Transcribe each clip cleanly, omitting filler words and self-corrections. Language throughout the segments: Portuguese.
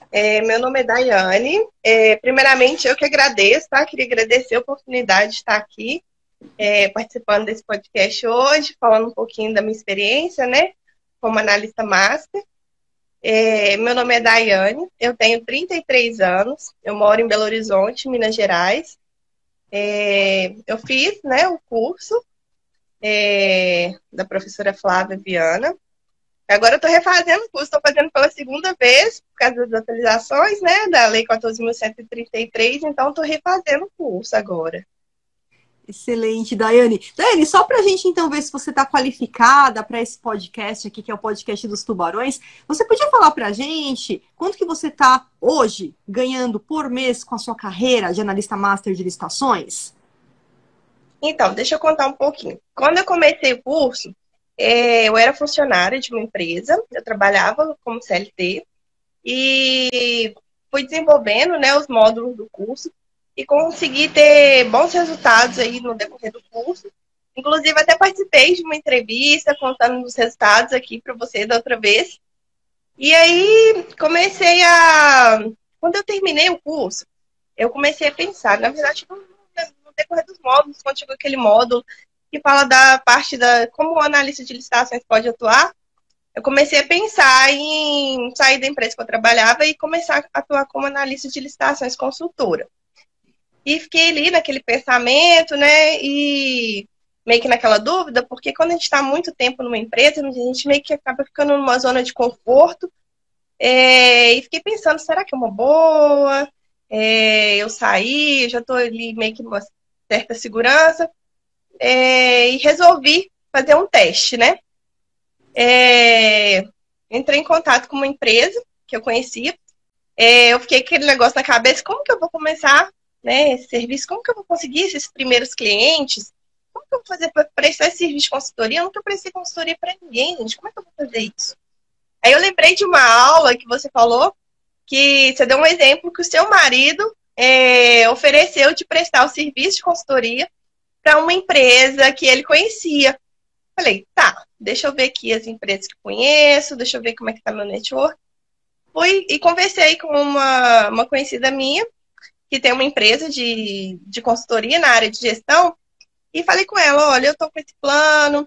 Meu nome é Daiane. Primeiramente, eu que agradeço, tá? Queria agradecer a oportunidade de estar aqui, participando desse podcast hoje, falando um pouquinho da minha experiência, né? Como analista master. Meu nome é Daiane, eu tenho 33 anos, eu moro em Belo Horizonte, Minas Gerais. Eu fiz, né, o curso da professora Flávia Viana. Agora eu estou refazendo o curso, estou fazendo pela segunda vez, por causa das atualizações, né, da Lei 14.133, então estou refazendo o curso agora. Excelente, Daiane. Daiane, só para a gente então ver se você está qualificada para esse podcast aqui, que é o podcast dos tubarões, você podia falar para a gente quanto que você está hoje ganhando por mês com a sua carreira de analista master de licitações? Então, deixa eu contar um pouquinho. Quando eu comecei o curso, eu era funcionária de uma empresa, eu trabalhava como CLT e fui desenvolvendo, né, os módulos do curso e consegui ter bons resultados aí no decorrer do curso. Inclusive, até participei de uma entrevista contando os resultados aqui para você da outra vez. E aí, quando eu terminei o curso, eu comecei a pensar, na verdade, no decorrer dos módulos, quando chegou aquele módulo que fala da parte da como o analista de licitações pode atuar, eu comecei a pensar em sair da empresa que eu trabalhava e começar a atuar como analista de licitações consultora. E fiquei ali naquele pensamento, né? E meio que naquela dúvida, porque quando a gente está muito tempo numa empresa, a gente meio que acaba ficando numa zona de conforto. E fiquei pensando, será que é uma boa? Eu saí, já estou ali meio que uma certa segurança. E resolvi fazer um teste, né? Entrei em contato com uma empresa que eu conhecia. Eu fiquei com aquele negócio na cabeça, como que eu vou começar, né, esse serviço? Como que eu vou conseguir esses primeiros clientes? Como que eu vou fazer para prestar esse serviço de consultoria? Eu nunca prestei consultoria para ninguém, gente. Como é que eu vou fazer isso? Aí eu lembrei de uma aula que você falou, que você deu um exemplo que o seu marido ofereceu de prestar o serviço de consultoria para uma empresa que ele conhecia. Falei, tá, deixa eu ver aqui as empresas que eu conheço, deixa eu ver como é que tá meu network. Fui e conversei com uma conhecida minha, que tem uma empresa de consultoria na área de gestão, e falei com ela, olha, eu tô com esse plano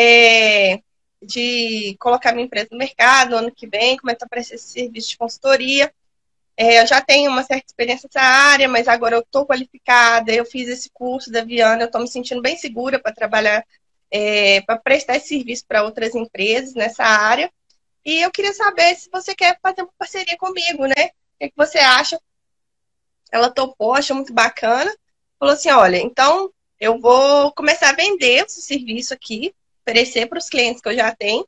de colocar minha empresa no mercado no ano que vem, começar a prestar esse serviço de consultoria. Eu já tenho uma certa experiência nessa área, mas agora eu estou qualificada, eu fiz esse curso da Viana, eu estou me sentindo bem segura para trabalhar, para prestar esse serviço para outras empresas nessa área. E eu queria saber se você quer fazer uma parceria comigo, né? O que você acha? Ela topou, achou muito bacana. Falou assim, olha, então eu vou começar a vender esse serviço aqui, oferecer para os clientes que eu já tenho.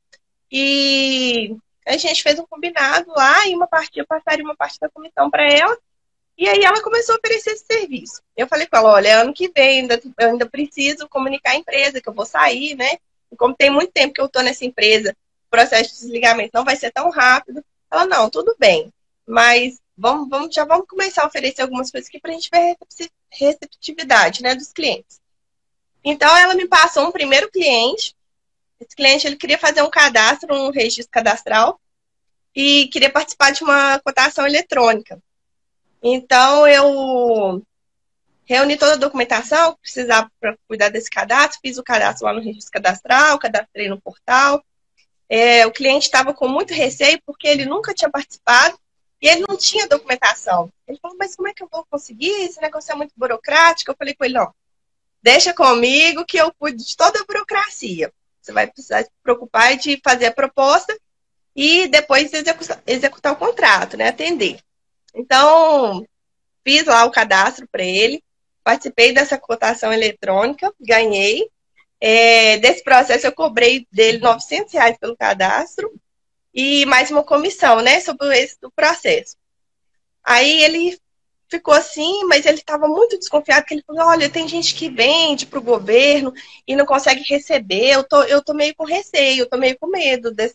E a gente fez um combinado lá e eu passaria uma parte da comissão para ela. E aí ela começou a oferecer esse serviço. Eu falei com ela, olha, ano que vem eu ainda preciso comunicar a empresa, que eu vou sair, né? E como tem muito tempo que eu estou nessa empresa, o processo de desligamento não vai ser tão rápido. Ela, não, tudo bem, mas já vamos começar a oferecer algumas coisas aqui para a gente ver a receptividade, né, dos clientes. Então, ela me passou um primeiro cliente. Esse cliente ele queria fazer um cadastro, um registro cadastral, e queria participar de uma cotação eletrônica. Então, eu reuni toda a documentação que precisava para cuidar desse cadastro, fiz o cadastro lá no registro cadastral, cadastrei no portal. O cliente estava com muito receio porque ele nunca tinha participado e ele não tinha documentação. Ele falou, mas como é que eu vou conseguir? Esse negócio é muito burocrático. Eu falei com ele, não, deixa comigo que eu cuido de toda a burocracia. Você vai precisar se preocupar de fazer a proposta e depois executar o contrato, né? Atender. Então, fiz lá o cadastro para ele, participei dessa cotação eletrônica, ganhei. Desse processo, eu cobrei dele R$ 900 pelo cadastro e mais uma comissão, né, sobre o êxito do processo. Aí ele ficou assim, mas ele estava muito desconfiado, porque ele falou, olha, tem gente que vende para o governo e não consegue receber, eu tô meio com receio, eu tô meio com medo de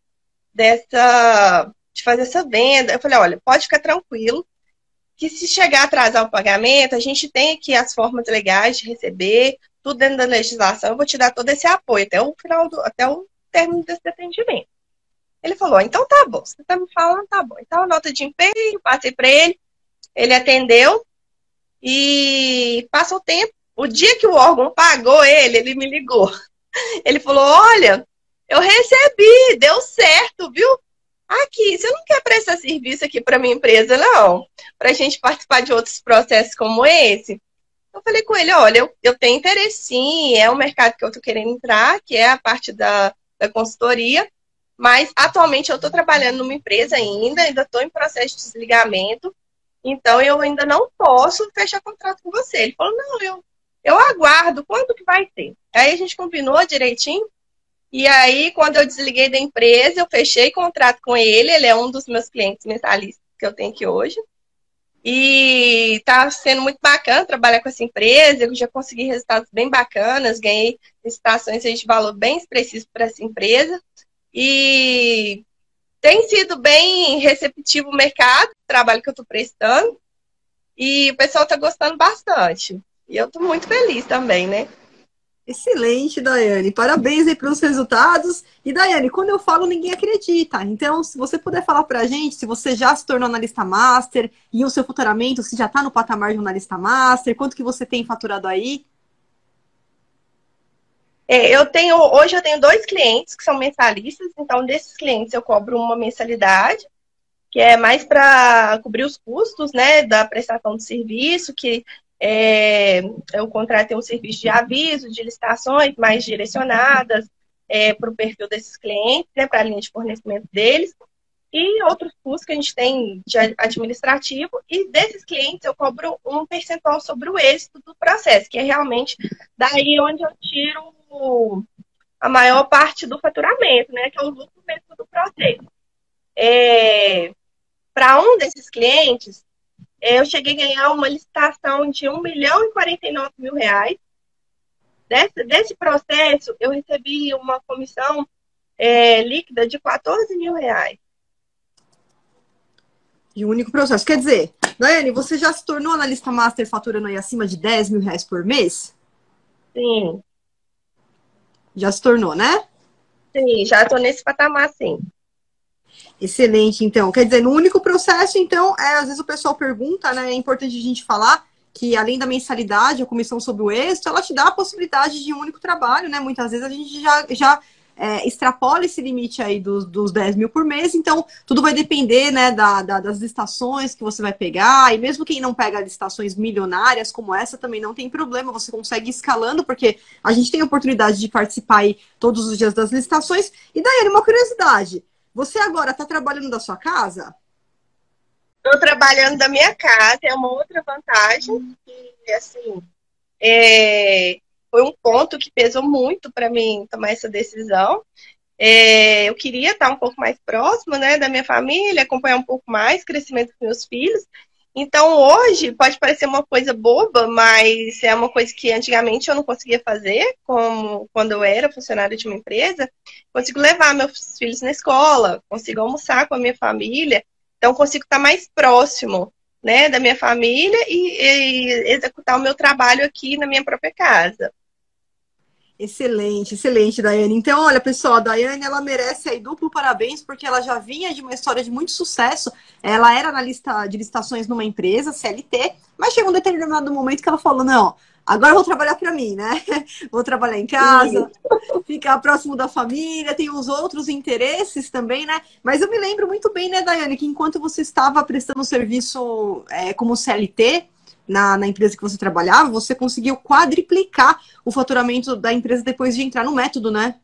fazer essa venda. Eu falei, olha, pode ficar tranquilo, que se chegar a atrasar o pagamento, a gente tem aqui as formas legais de receber, tudo dentro da legislação, eu vou te dar todo esse apoio até o término desse atendimento. Ele falou, então tá bom, você tá me falando, tá bom. Então, a nota de empenho, passei para ele atendeu e passou o tempo. O dia que o órgão pagou ele me ligou. Ele falou, olha, eu recebi, deu certo, viu? Aqui, você não quer prestar serviço aqui para minha empresa, não? Para a gente participar de outros processos como esse? Eu falei com ele, olha, eu tenho interesse sim, é um mercado que eu estou querendo entrar, que é a parte da consultoria, mas atualmente eu estou trabalhando numa empresa ainda estou em processo de desligamento, então eu ainda não posso fechar contrato com você. Ele falou, não, eu aguardo, quando que vai ter? Aí a gente combinou direitinho, e aí quando eu desliguei da empresa, eu fechei contrato com ele é um dos meus clientes mentalistas que eu tenho aqui hoje. E tá sendo muito bacana trabalhar com essa empresa. Eu já consegui resultados bem bacanas, ganhei licitações de valor bem expressivo para essa empresa. E tem sido bem receptivo o mercado, o trabalho que eu estou prestando. E o pessoal está gostando bastante. E eu estou muito feliz também, né? Excelente, Daiane. Parabéns aí pelos resultados. E, Daiane, quando eu falo, ninguém acredita. Então, se você puder falar pra gente, se você já se tornou analista master e o seu faturamento, se já está no patamar de um analista master, quanto que você tem faturado aí? Hoje eu tenho 2 clientes que são mensalistas, então desses clientes eu cobro uma mensalidade, que é mais para cobrir os custos, né, da prestação de serviço, que eu contratei um serviço de aviso, de licitações mais direcionadas para o perfil desses clientes, né, para a linha de fornecimento deles, e outros custos que a gente tem de administrativo, e desses clientes eu cobro um percentual sobre o êxito do processo, que é realmente daí onde eu tiro a maior parte do faturamento, né, que é o lucro mesmo do processo. Para um desses clientes, eu cheguei a ganhar uma licitação de R$ 1.049.000. Desse processo, eu recebi uma comissão líquida de R$ 14.000. De um único processo. Quer dizer, Daiane, você já se tornou analista master faturando aí acima de R$ 10.000 por mês? Sim. Já se tornou, né? Sim, já estou nesse patamar, sim. Excelente, então. Quer dizer, no único processo, então, às vezes o pessoal pergunta, né? É importante a gente falar que, além da mensalidade, a comissão sobre o êxito, ela te dá a possibilidade de um único trabalho, né? Muitas vezes a gente já extrapola esse limite aí dos 10 mil por mês, então tudo vai depender, né, das licitações que você vai pegar, e mesmo quem não pega licitações milionárias como essa, também não tem problema, você consegue ir escalando, porque a gente tem a oportunidade de participar aí todos os dias das licitações. E Daiane, uma curiosidade, você agora está trabalhando da sua casa? Estou trabalhando da minha casa, é uma outra vantagem, que, assim, foi um ponto que pesou muito para mim tomar essa decisão. Eu queria estar um pouco mais próxima, né, da minha família, acompanhar um pouco mais o crescimento dos meus filhos. Então, hoje, pode parecer uma coisa boba, mas é uma coisa que antigamente eu não conseguia fazer, como quando eu era funcionária de uma empresa. Consigo levar meus filhos na escola, consigo almoçar com a minha família, então consigo estar mais próximo, né, da minha família e executar o meu trabalho aqui na minha própria casa. Excelente, excelente, Daiane. Então, olha, pessoal, a Daiane, ela merece aí duplo parabéns, porque ela já vinha de uma história de muito sucesso. Ela era analista de licitações numa empresa, CLT, mas chegou um determinado momento que ela falou, não, agora eu vou trabalhar para mim, né? Vou trabalhar em casa, ficar próximo da família, tem os outros interesses também, né? Mas eu me lembro muito bem, né, Daiane, que enquanto você estava prestando serviço como CLT, na empresa que você trabalhava, você conseguiu quadriplicar o faturamento da empresa depois de entrar no método, né?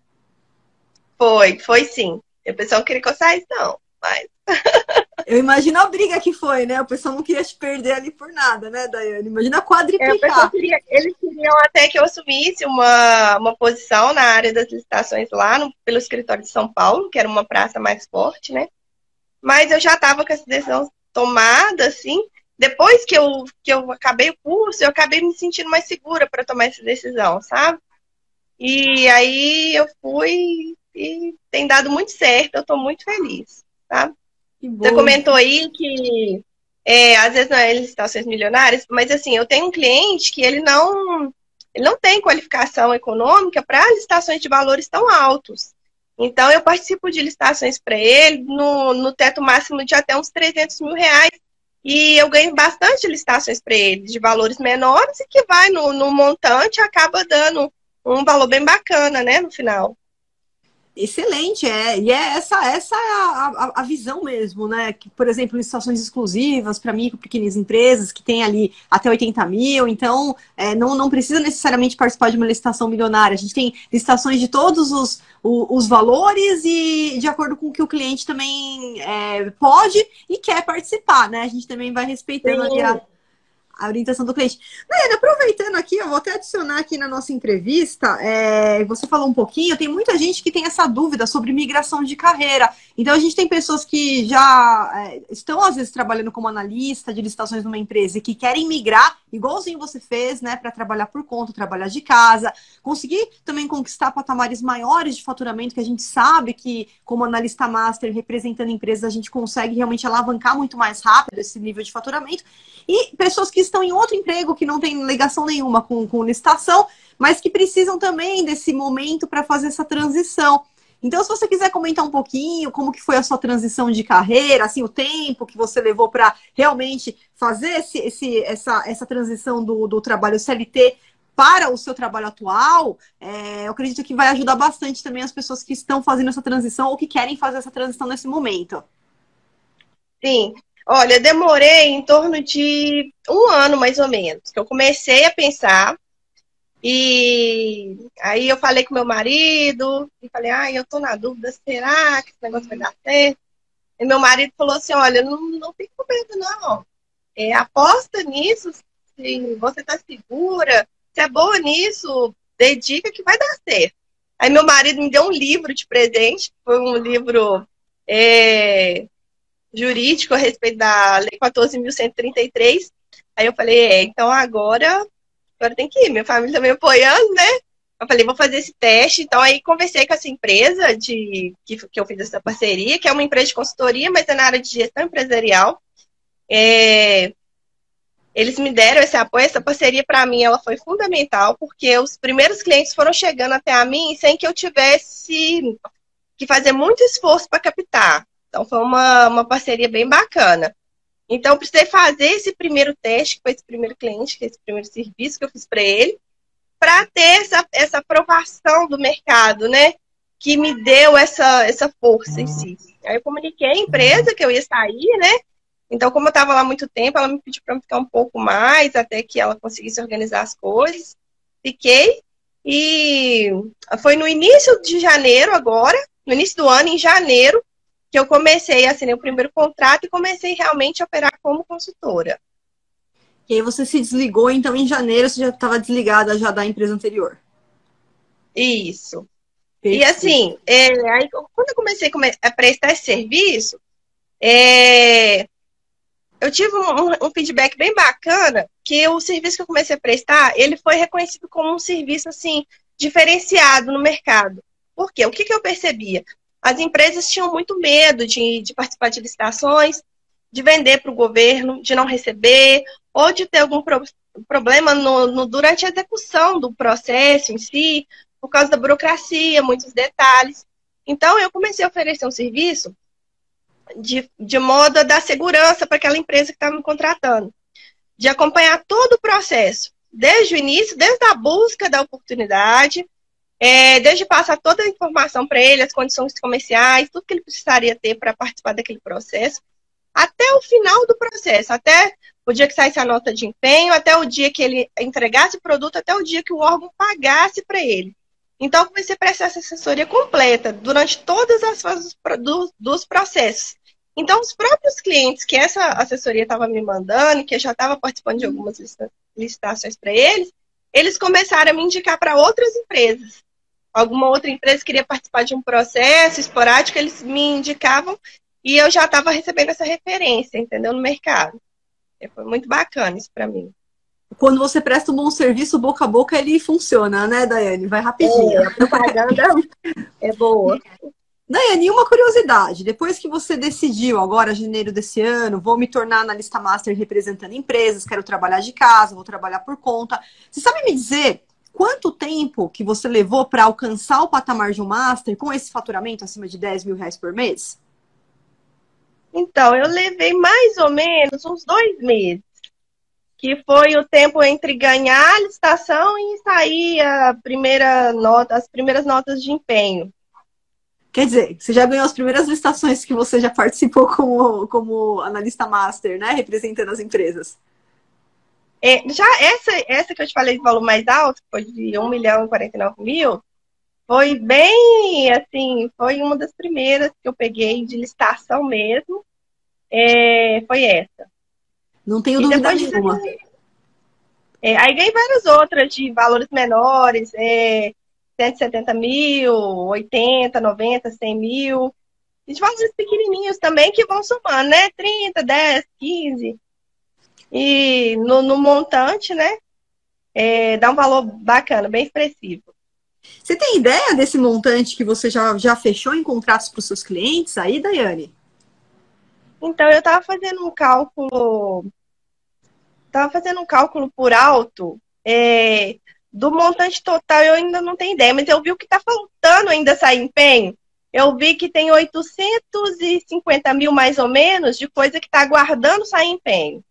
Foi sim. O pessoal queria que eu saísse, não, mas... Eu imagino a briga que foi, né? O pessoal não queria te perder ali por nada, né, Daiane? Imagina quadriplicar. Eles queriam até que eu assumisse uma posição na área das licitações lá pelo escritório de São Paulo, que era uma praça mais forte, né? Mas eu já estava com essa decisão tomada, assim. Depois que eu acabei o curso, eu acabei me sentindo mais segura para tomar essa decisão, sabe? E aí eu fui e tem dado muito certo, eu estou muito feliz, tá? Você comentou aí que às vezes não é licitações milionárias, mas assim, eu tenho um cliente que ele não tem qualificação econômica para licitações de valores tão altos. Então, eu participo de licitações para ele no teto máximo de até uns R$ 300 mil. E eu ganho bastante licitações para ele, de valores menores, e que vai no montante, acaba dando um valor bem bacana, né, no final. Excelente, e essa é a visão mesmo, né? Que, por exemplo, licitações exclusivas para micro, pequenas empresas que tem ali até 80 mil, então não precisa necessariamente participar de uma licitação milionária. A gente tem licitações de todos os valores e de acordo com o que o cliente também pode e quer participar, né? A gente também vai respeitando ali a orientação do cliente. Daiane, aproveitando aqui, eu vou até adicionar aqui na nossa entrevista, você falou um pouquinho, tem muita gente que tem essa dúvida sobre migração de carreira. Então, a gente tem pessoas que já estão, às vezes, trabalhando como analista de licitações numa empresa e que querem migrar, igualzinho você fez, né, para trabalhar por conta, trabalhar de casa, conseguir também conquistar patamares maiores de faturamento, que a gente sabe que, como analista master, representando empresas, a gente consegue realmente alavancar muito mais rápido esse nível de faturamento. E pessoas que estão em outro emprego, que não tem ligação nenhuma com licitação, mas que precisam também desse momento para fazer essa transição. Então, se você quiser comentar um pouquinho como que foi a sua transição de carreira, assim, o tempo que você levou para realmente fazer essa transição do trabalho CLT para o seu trabalho atual, eu acredito que vai ajudar bastante também as pessoas que estão fazendo essa transição ou que querem fazer essa transição nesse momento. Sim. Olha, eu demorei em torno de 1 ano, mais ou menos, que eu comecei a pensar. E aí eu falei com meu marido, e falei, eu tô na dúvida, será que esse negócio vai dar certo? E meu marido falou assim, olha, não fica com medo, não. Aposta nisso, se você tá segura, se é boa nisso, dedica que vai dar certo. Aí meu marido me deu um livro de presente, foi um livro jurídico a respeito da Lei 14.133. Aí eu falei, então agora tem que ir. Minha família também apoiando, né? Eu falei, vou fazer esse teste. Então aí conversei com essa empresa que eu fiz essa parceria, que é uma empresa de consultoria, mas é na área de gestão empresarial. Eles me deram esse apoio, essa parceria para mim ela foi fundamental, porque os primeiros clientes foram chegando até a mim sem que eu tivesse que fazer muito esforço para captar. Então, foi uma parceria bem bacana. Então, eu precisei fazer esse primeiro teste, que foi esse primeiro cliente, que é esse primeiro serviço que eu fiz para ele, para ter essa aprovação do mercado, né? Que me deu essa força em si. Aí, eu comuniquei à empresa que eu ia sair, né? Então, como eu estava lá há muito tempo, ela me pediu para ficar um pouco mais, até que ela conseguisse organizar as coisas. Fiquei. E foi no início de janeiro agora, no início do ano, em janeiro, que eu comecei, assinei o primeiro contrato e comecei realmente a operar como consultora. E aí você se desligou, então em janeiro você já estava desligada já da empresa anterior. Isso. Perfeito. E assim, aí, quando eu comecei a prestar esse serviço, eu tive um feedback bem bacana, que o serviço que eu comecei a prestar, ele foi reconhecido como um serviço assim, diferenciado no mercado. Por quê? O que eu percebia? As empresas tinham muito medo de participar de licitações, de vender para o governo, de não receber, ou de ter algum problema durante a execução do processo em si, por causa da burocracia, muitos detalhes. Então, eu comecei a oferecer um serviço de modo a dar segurança para aquela empresa que estava me contratando, de acompanhar todo o processo, desde o início, desde a busca da oportunidade, desde passar toda a informação para ele, as condições comerciais, tudo que ele precisaria ter para participar daquele processo, até o final do processo, até o dia que saísse a nota de empenho, até o dia que ele entregasse o produto, até o dia que o órgão pagasse para ele. Então, eu comecei a prestar essa assessoria completa durante todas as fases dos processos. Então, os próprios clientes que essa assessoria estava me mandando, que eu já estava participando de algumas licitações para eles, eles começaram a me indicar para outras empresas. Alguma outra empresa queria participar de um processo esporádico, eles me indicavam e eu já estava recebendo essa referência, entendeu? No mercado. Foi muito bacana isso para mim. Quando você presta um bom serviço, boca a boca, ele funciona, né, Daiane? Vai rapidinho. A propaganda é boa. Daiane, uma curiosidade. Depois que você decidiu, agora, janeiro desse ano, vou me tornar analista master representando empresas, quero trabalhar de casa, vou trabalhar por conta. Você sabe me dizer quanto tempo que você levou para alcançar o patamar de um Master com esse faturamento acima de 10 mil reais por mês? Então, eu levei mais ou menos uns 2 meses, que foi o tempo entre ganhar a licitação e sair as primeiras notas de empenho. Quer dizer, você já ganhou as primeiras licitações que você já participou como analista master, né? Representando as empresas. Já essa que eu te falei de valor mais alto, que foi de 1.049.000, foi bem, assim, foi uma das primeiras que eu peguei de licitação mesmo. Foi essa. Não tenho E dúvida depois disso, nenhuma. aí ganhei várias outras de valores menores, 170.000, 80, 90, 100.000. E de valores pequenininhos também que vão somando, né? 30, 10, 15. E no montante, né? Dá um valor bacana, bem expressivo. Você tem ideia desse montante que você já fechou em contratos para os seus clientes aí, Daiane? Então, eu estava fazendo um cálculo por alto, do montante total eu ainda não tenho ideia, mas eu vi o que está faltando ainda sair empenho. Eu vi que tem 850.000 mais ou menos de coisa que está aguardando sair empenho.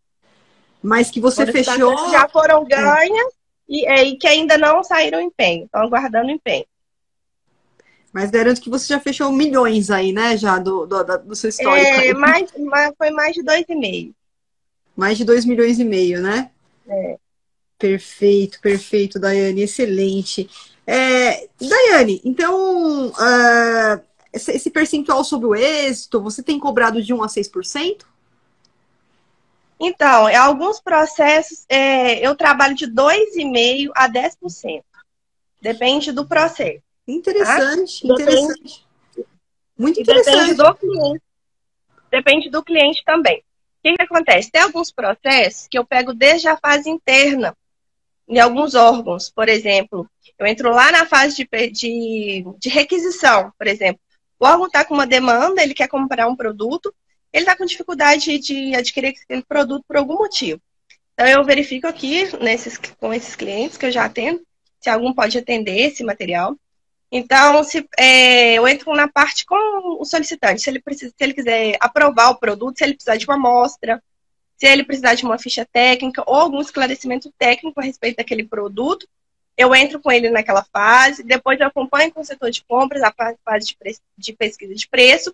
Mas que você fechou. Já foram ganhas e que ainda não saíram empenho, estão aguardando empenho. Mas garanto que você já fechou milhões aí, né? Já do seu histórico. Foi mais de 2,5. Mais de 2,5 milhões, né? Perfeito, perfeito, Daiane, excelente. Daiane, então, esse percentual sobre o êxito, você tem cobrado de 1 a 6%? Então, em alguns processos, eu trabalho de 2,5% a 10%. Depende do processo. Interessante, tá? interessante. Muito E interessante. depende do cliente. Depende do cliente também. O que acontece? Tem alguns processos que eu pego desde a fase interna, em alguns órgãos. Por exemplo, eu entro lá na fase de requisição, por exemplo. O órgão está com uma demanda, ele quer comprar um produto, ele está com dificuldade de adquirir aquele produto por algum motivo. Então, eu verifico aqui com esses clientes que eu já atendo, se algum pode atender esse material. Então, eu entro na parte com o solicitante, se ele quiser aprovar o produto, se ele precisar de uma amostra, se ele precisar de uma ficha técnica ou algum esclarecimento técnico a respeito daquele produto, eu entro com ele naquela fase, depois eu acompanho com o setor de compras, a fase de pesquisa de preço,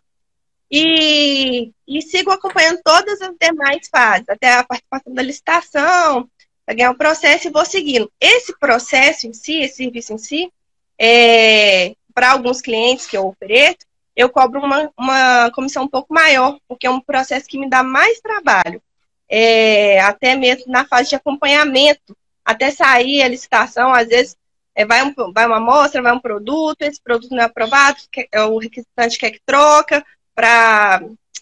e sigo acompanhando todas as demais fases, até a participação da licitação, para ganhar o processo e vou seguindo. Esse processo em si, esse serviço em si, para alguns clientes que eu ofereço, eu cobro uma comissão um pouco maior, porque é um processo que me dá mais trabalho. Até mesmo na fase de acompanhamento, até sair a licitação, às vezes vai uma amostra, vai um produto, esse produto não é aprovado, o requisitante quer que troca, para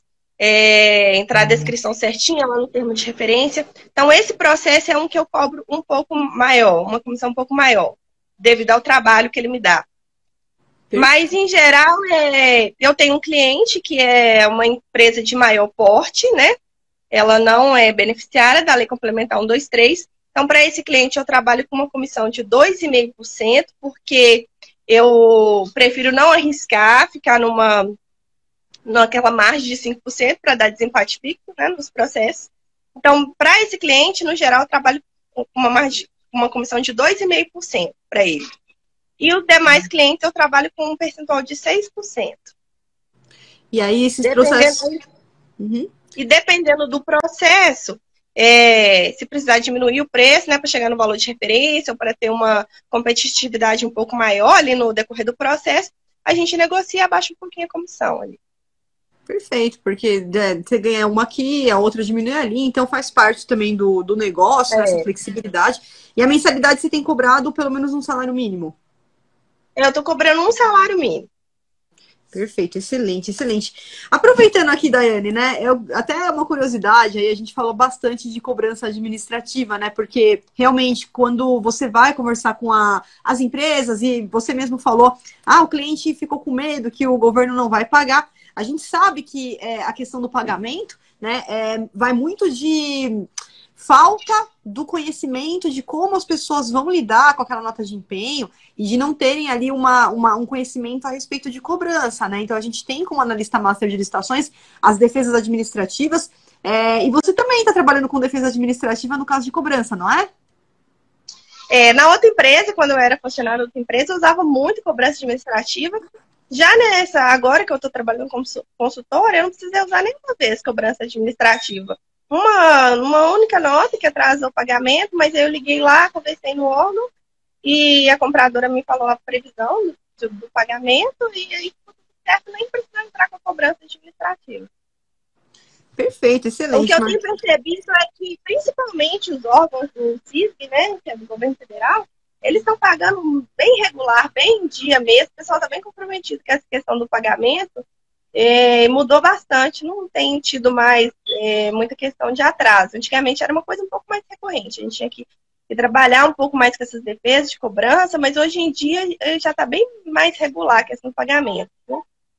entrar a descrição certinha lá no termo de referência. Então, esse processo é um que eu cobro um pouco maior, uma comissão um pouco maior, devido ao trabalho que ele me dá. Mas, em geral, eu tenho um cliente que é uma empresa de maior porte, né? Ela não é beneficiária da Lei Complementar 123. Então, para esse cliente, eu trabalho com uma comissão de 2,5%, porque eu prefiro não arriscar, ficar naquela margem de 5% para dar desempate fixo, né, nos processos. Então, para esse cliente, no geral, eu trabalho com uma comissão de 2,5% para ele. E os demais clientes, eu trabalho com um percentual de 6%. E aí, esses processos... Uhum. E dependendo do processo, se precisar diminuir o preço, né, para chegar no valor de referência ou para ter uma competitividade um pouco maior ali no decorrer do processo, a gente negocia e abaixa um pouquinho a comissão ali. Perfeito, porque você ganha uma aqui, a outra diminui ali, então faz parte também do negócio, essa flexibilidade. E a mensalidade você tem cobrado pelo menos um salário mínimo? Eu estou cobrando um salário mínimo. Perfeito, excelente, excelente. Aproveitando aqui, Daiane, né? Até uma curiosidade, aí a gente falou bastante de cobrança administrativa, né? Porque realmente, quando você vai conversar com as empresas e você mesmo falou, o cliente ficou com medo que o governo não vai pagar. A gente sabe que a questão do pagamento, né, vai muito de falta do conhecimento de como as pessoas vão lidar com aquela nota de empenho e de não terem ali um conhecimento a respeito de cobrança, né? Então a gente tem como analista master de licitações as defesas administrativas, e você também está trabalhando com defesa administrativa no caso de cobrança, não é? Na outra empresa, quando eu era funcionária da outra empresa, eu usava muito cobrança administrativa. Já agora que eu estou trabalhando como consultora, eu não precisei usar nenhuma vez cobrança administrativa. Uma única nota que atrasou o pagamento, mas eu liguei lá, conversei no órgão e a compradora me falou a previsão do pagamento e aí tudo certo, nem precisou entrar com a cobrança administrativa. Perfeito, excelente. O que eu tenho percebido é que, principalmente os órgãos do CISG, né, que é do governo federal, eles estão pagando bem regular, bem em dia mesmo. O pessoal está bem comprometido com essa questão do pagamento. Mudou bastante, não tem tido mais muita questão de atraso. Antigamente era uma coisa um pouco mais recorrente, a gente tinha que trabalhar um pouco mais com essas defesas de cobrança, mas hoje em dia já está bem mais regular a questão do pagamento. Né?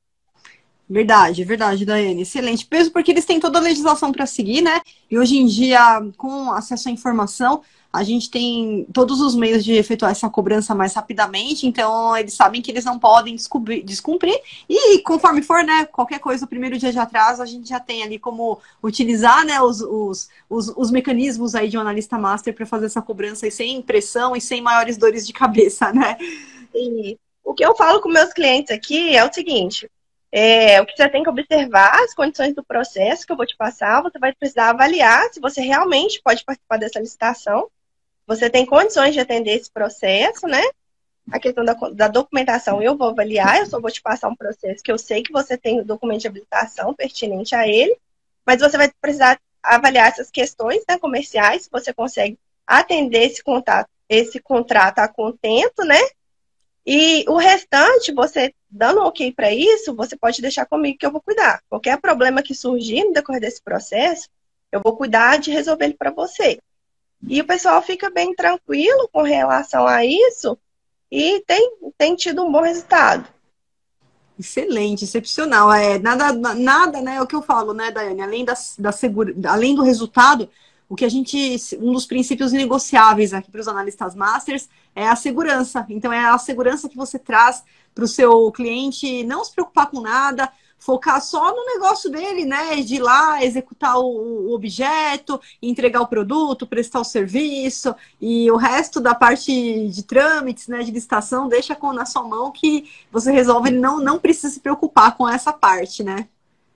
Verdade, Daiane. Excelente. Mesmo porque eles têm toda a legislação para seguir, né? E hoje em dia, com acesso à informação, a gente tem todos os meios de efetuar essa cobrança mais rapidamente, então eles sabem que eles não podem descumprir. E conforme for, né, qualquer coisa, o primeiro dia de atraso, a gente já tem ali como utilizar, né, os mecanismos aí de um analista master para fazer essa cobrança e sem pressão e sem maiores dores de cabeça, né? E o que eu falo com meus clientes aqui é o seguinte: o que você tem que observar, as condições do processo que eu vou te passar, você vai precisar avaliar se você realmente pode participar dessa licitação, você tem condições de atender esse processo, né? A questão da documentação eu vou avaliar, eu só vou te passar um processo que eu sei que você tem o documento de habilitação pertinente a ele, mas você vai precisar avaliar essas questões, né, comerciais, se você consegue atender esse contrato a contento, né? E o restante, você dando ok para isso, você pode deixar comigo que eu vou cuidar. Qualquer problema que surgir no decorrer desse processo, eu vou cuidar de resolver ele para você. E o pessoal fica bem tranquilo com relação a isso e tem tido um bom resultado. Excelente, excepcional. Nada, né? É o que eu falo, né, Daiane? Além do resultado, um dos princípios negociáveis aqui para os analistas masters é a segurança. Então, é a segurança que você traz para o seu cliente não se preocupar com nada, focar só no negócio dele, né? De ir lá, executar o objeto, entregar o produto, prestar o serviço, e o resto da parte de trâmites, né? De licitação, deixa na sua mão que você resolve, ele não precisa se preocupar com essa parte, né?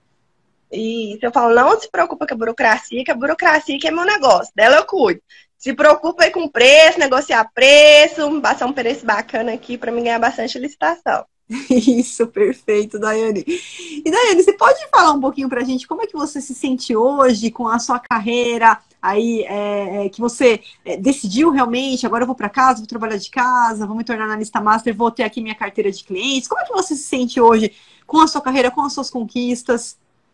E eu falo, não se preocupa com a burocracia, que é meu negócio, dela eu cuido. Se preocupa aí com preço, negociar preço, passar um preço bacana aqui para mim ganhar bastante licitação. Isso, perfeito, Daiane. E Daiane, você pode falar um pouquinho pra gente como é que você se sente hoje com a sua carreira aí, que você decidiu realmente, agora eu vou para casa, vou trabalhar de casa, vou me tornar analista master, vou ter aqui minha carteira de clientes. Como é que você se sente hoje com a sua carreira, com as suas conquistas?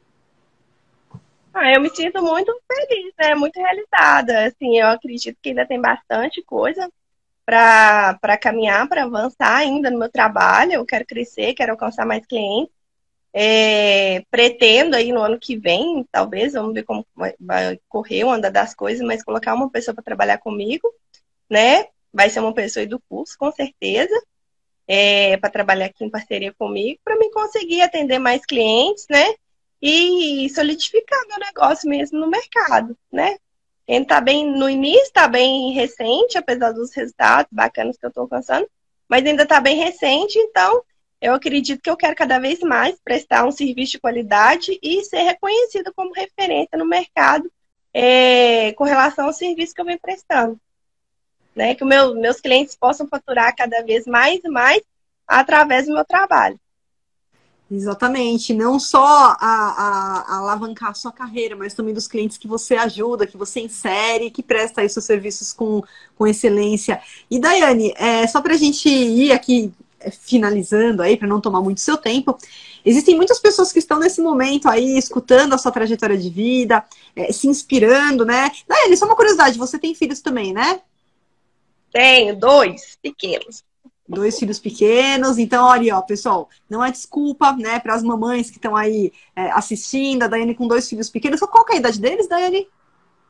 Eu me sinto muito feliz, né? Muito realizada. Assim, eu acredito que ainda tem bastante coisa para caminhar, para avançar ainda no meu trabalho. Eu quero crescer, quero alcançar mais clientes. Pretendo aí no ano que vem, talvez, vamos ver como vai correr o andar das coisas, mas colocar uma pessoa para trabalhar comigo, né? Vai ser uma pessoa aí do curso, com certeza, para trabalhar aqui em parceria comigo, para mim conseguir atender mais clientes, né? E solidificar meu negócio mesmo no mercado, né? Ele está bem no início, está bem recente, apesar dos resultados bacanas que eu estou alcançando, mas ainda está bem recente, então eu acredito que eu quero cada vez mais prestar um serviço de qualidade e ser reconhecida como referência no mercado com relação ao serviço que eu venho prestando. Né? Que meus clientes possam faturar cada vez mais e mais através do meu trabalho. Exatamente, não só a alavancar a sua carreira, mas também dos clientes que você ajuda, que você insere, que presta aí seus serviços com excelência. E Daiane, só para a gente ir aqui finalizando aí, para não tomar muito seu tempo, existem muitas pessoas que estão nesse momento aí, escutando a sua trajetória de vida, se inspirando, né? Daiane, só uma curiosidade, você tem filhos também, né? Tenho 2 pequenos. 2 filhos pequenos, então olha, ó, pessoal, não é desculpa, né, para as mamães que estão aí assistindo, a Daiane com 2 filhos pequenos. Qual que é a idade deles, Daiane?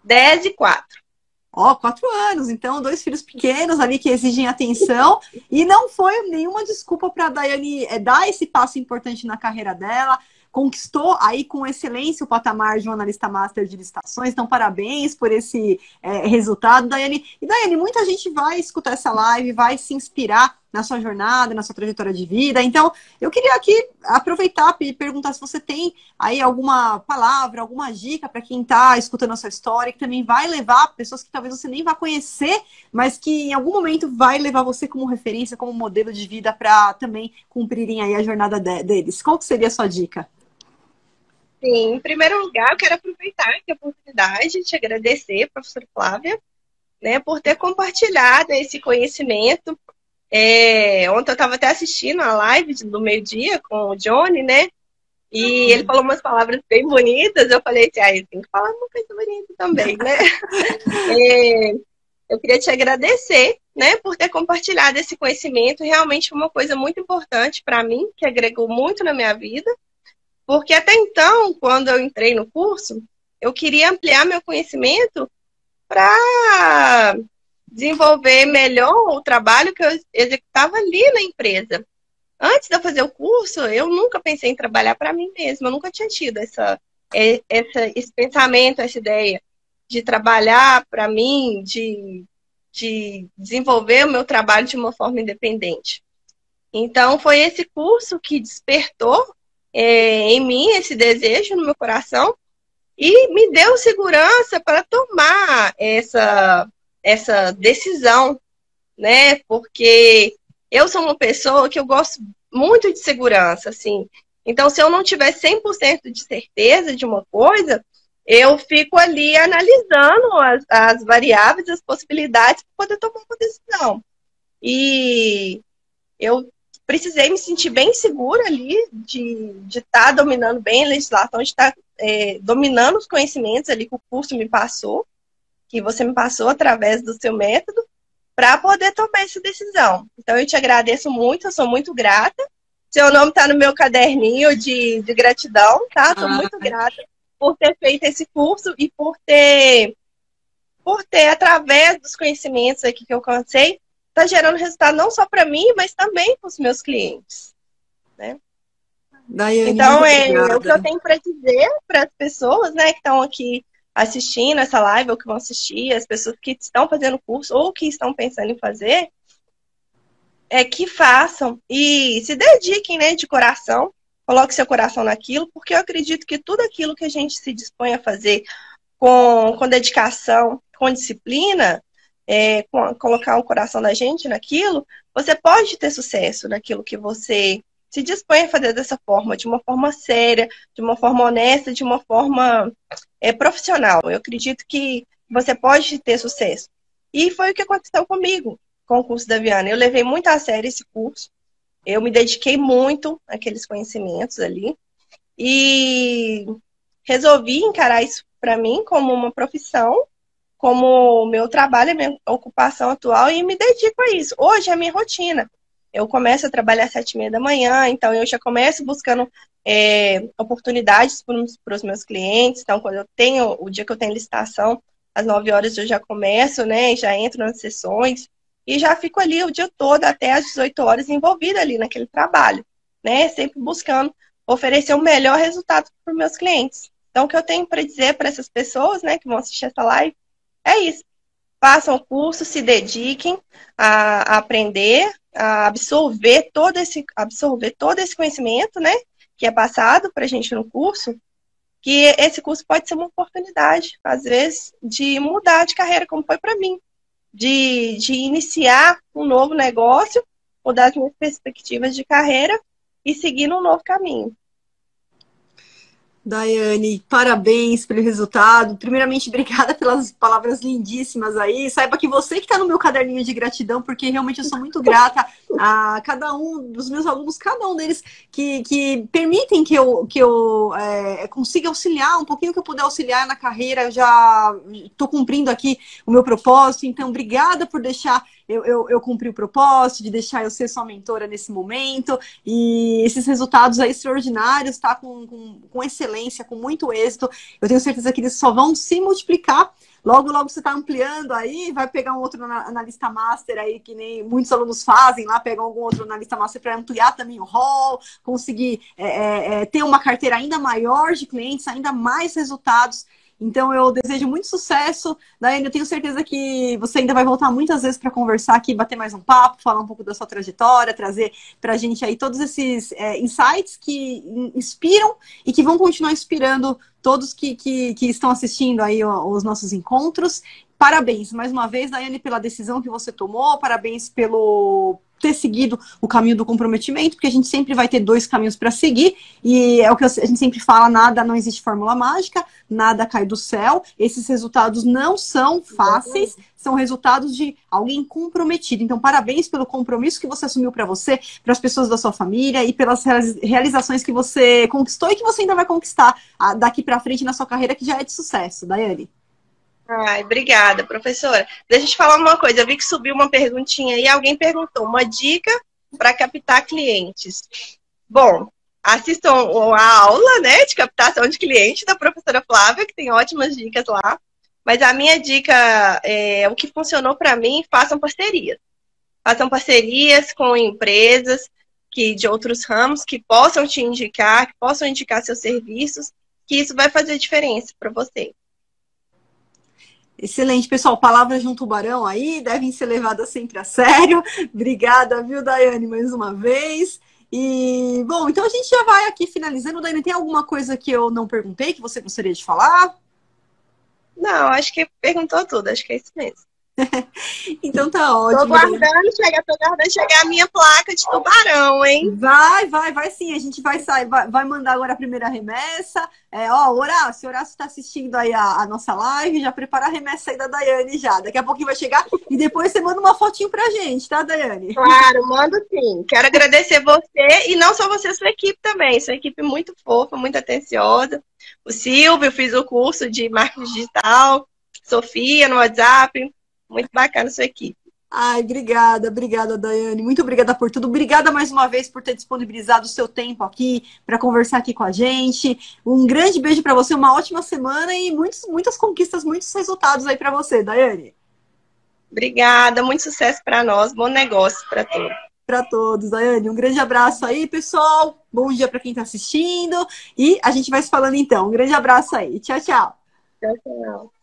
10 e 4. Ó, 4 anos, então 2 filhos pequenos ali que exigem atenção, e não foi nenhuma desculpa para a Daiane dar esse passo importante na carreira dela. Conquistou aí com excelência o patamar de um analista master de licitações, então parabéns por esse resultado, Daiane. E Daiane, muita gente vai escutar essa live, vai se inspirar na sua jornada, na sua trajetória de vida. Então, eu queria aqui aproveitar e perguntar se você tem aí alguma palavra, alguma dica para quem está escutando a sua história, que também vai levar pessoas que talvez você nem vá conhecer, mas que em algum momento vai levar você como referência, como modelo de vida para também cumprirem aí a jornada deles. Qual que seria a sua dica? Sim, em primeiro lugar, eu quero aproveitar aqui a oportunidade de te agradecer, professora Flávia, né, por ter compartilhado esse conhecimento. Ontem eu estava até assistindo a live do meio-dia com o Johnny, né? E ele falou umas palavras bem bonitas. Eu falei assim, eu tenho que falar uma coisa bonita também, né? Eu queria te agradecer, né, por ter compartilhado esse conhecimento. Realmente foi uma coisa muito importante para mim, que agregou muito na minha vida. Porque até então, quando eu entrei no curso, eu queria ampliar meu conhecimento para desenvolver melhor o trabalho que eu executava ali na empresa. Antes de eu fazer o curso, eu nunca pensei em trabalhar para mim mesma. Eu nunca tinha tido esse pensamento, essa ideia de trabalhar para mim, de desenvolver o meu trabalho de uma forma independente. Então, foi esse curso que despertou em mim esse desejo no meu coração e me deu segurança para tomar essa decisão, né? Porque eu sou uma pessoa que eu gosto muito de segurança, assim. Então, se eu não tiver 100% de certeza de uma coisa, eu fico ali analisando as variáveis, as possibilidades para poder tomar uma decisão. E eu precisei me sentir bem segura ali de estar dominando bem a legislação, de estar dominando os conhecimentos ali que o curso me passou, que você me passou através do seu método, para poder tomar essa decisão. Então, eu te agradeço muito, eu sou muito grata. Seu nome está no meu caderninho de gratidão, tá? Sou muito grata por ter feito esse curso e por ter, através dos conhecimentos aqui que eu alcancei, tá gerando resultado não só para mim, mas também para os meus clientes, né? Daiane, então, o que eu tenho para dizer para as pessoas, né, que estão aqui assistindo essa live ou que vão assistir, as pessoas que estão fazendo curso ou que estão pensando em fazer, é que façam e se dediquem, né, de coração, coloque seu coração naquilo, porque eu acredito que tudo aquilo que a gente se dispõe a fazer com dedicação, com disciplina, colocar o coração da gente naquilo, você pode ter sucesso naquilo que você se dispõe a fazer dessa forma, de uma forma séria, de uma forma honesta, de uma forma profissional. Eu acredito que você pode ter sucesso. E foi o que aconteceu comigo, com o curso da Viana. Eu levei muito a sério esse curso, eu me dediquei muito àqueles conhecimentos ali e resolvi encarar isso para mim como uma profissão, como meu trabalho, a minha ocupação atual, e me dedico a isso. Hoje é a minha rotina. Eu começo a trabalhar às 7h30 da manhã, então eu já começo buscando oportunidades para os meus clientes. Então, o dia que eu tenho licitação, às 9 horas eu já começo, né? Já entro nas sessões e já fico ali o dia todo, até às 18 horas, envolvida ali naquele trabalho, né? Sempre buscando oferecer o melhor resultado para os meus clientes. Então, o que eu tenho para dizer para essas pessoas, né, que vão assistir essa live, é isso. Façam o curso, se dediquem a aprender, a absorver todo esse conhecimento, né, que é passado para a gente no curso, que esse curso pode ser uma oportunidade, às vezes, de mudar de carreira, como foi para mim, de iniciar um novo negócio, mudar as minhas perspectivas de carreira e seguir num novo caminho. Daiane, parabéns pelo resultado. Primeiramente, obrigada pelas palavras lindíssimas aí. Saiba que você que está no meu caderninho de gratidão, porque realmente eu sou muito grata a cada um dos meus alunos, cada um deles que permitem que eu consiga auxiliar um pouquinho que eu puder auxiliar na carreira. Eu já estou cumprindo aqui o meu propósito, então obrigada por deixar eu cumprir o propósito, de deixar eu ser sua mentora nesse momento, e esses resultados aí extraordinários, tá? Com excelência, com muito êxito. Eu tenho certeza que eles só vão se multiplicar Logo, logo você está ampliando aí, vai pegar um outro analista master aí, que nem muitos alunos fazem lá, pegam algum outro analista master para ampliar também o rol, conseguir ter uma carteira ainda maior de clientes, ainda mais resultados. Então, eu desejo muito sucesso. Daiane, eu tenho certeza que você ainda vai voltar muitas vezes para conversar aqui, bater mais um papo, falar um pouco da sua trajetória, trazer para a gente aí todos esses insights que inspiram e que vão continuar inspirando todos que estão assistindo aí os nossos encontros. Parabéns, mais uma vez, Daiane, pela decisão que você tomou. Parabéns pelo ter seguido o caminho do comprometimento, porque a gente sempre vai ter dois caminhos para seguir, e é o que a gente sempre fala, não existe fórmula mágica, nada cai do céu, esses resultados não são fáceis, são resultados de alguém comprometido. Então, parabéns pelo compromisso que você assumiu para você, para as pessoas da sua família e pelas realizações que você conquistou e que você ainda vai conquistar daqui para frente na sua carreira, que já é de sucesso, Daiane. Ai, obrigada, professora. Deixa eu te falar uma coisa. Eu vi que subiu uma perguntinha aí. Alguém perguntou uma dica para captar clientes. Bom, assistam a aula, né, de captação de cliente da professora Flávia, que tem ótimas dicas lá. Mas a minha dica, o que funcionou para mim, façam parcerias. Façam parcerias com empresas de outros ramos que possam te indicar, que possam indicar seus serviços, que isso vai fazer diferença para você. Excelente, pessoal. Palavras de um tubarão aí, devem ser levadas sempre a sério. Obrigada, viu, Daiane, mais uma vez. E, bom, então a gente já vai aqui finalizando. Daiane, tem alguma coisa que eu não perguntei que você gostaria de falar? Não, acho que perguntou tudo, acho que é isso mesmo. Então tá ótimo. Tô guardando chegar a minha placa de tubarão, hein? Vai sim. A gente vai mandar agora a primeira remessa. Horácio tá assistindo aí a nossa live, já prepara a remessa aí da Daiane já. Daqui a pouquinho vai chegar e depois você manda uma fotinho pra gente, tá, Daiane? Claro, mando sim. Quero agradecer você e não só você, sua equipe também. Sua equipe muito fofa, muito atenciosa. O Silvio, fiz o curso de marketing digital. Sofia no WhatsApp. Muito bacana a sua equipe. Ai, obrigada, Daiane. Muito obrigada por tudo. Obrigada mais uma vez por ter disponibilizado o seu tempo aqui para conversar aqui com a gente. Um grande beijo para você, uma ótima semana e muitas conquistas, muitos resultados aí para você, Daiane. Obrigada, muito sucesso para nós, bom negócio para todos. Para todos, Daiane. Um grande abraço aí, pessoal. Bom dia para quem está assistindo e a gente vai se falando então. Um grande abraço aí. Tchau, tchau. Tchau, tchau.